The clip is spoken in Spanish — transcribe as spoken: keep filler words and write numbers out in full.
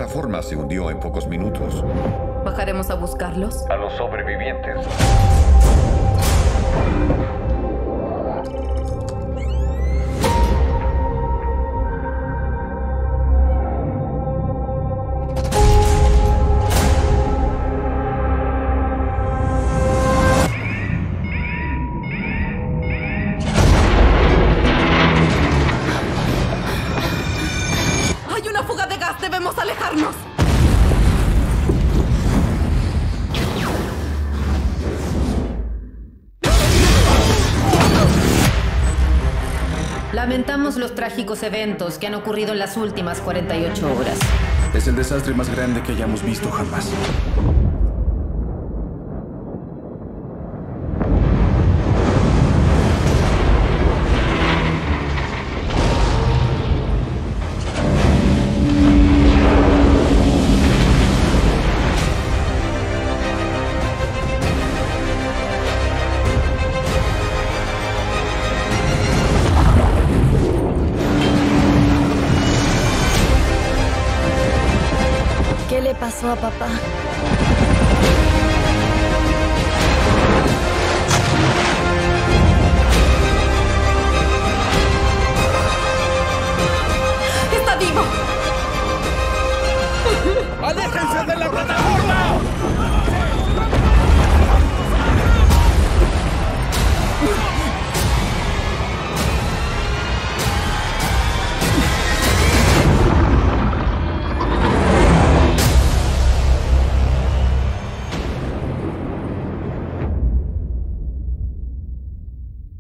plataforma se hundió en pocos minutos. ¿Bajaremos a buscarlos? A los sobrevivientes. ¡Hay una fuga de gas! ¡Debemos alejarnos! Lamentamos los trágicos eventos que han ocurrido en las últimas cuarenta y ocho horas. Es el desastre más grande que hayamos visto jamás. ¿Qué le pasó a papá? ¡Está vivo!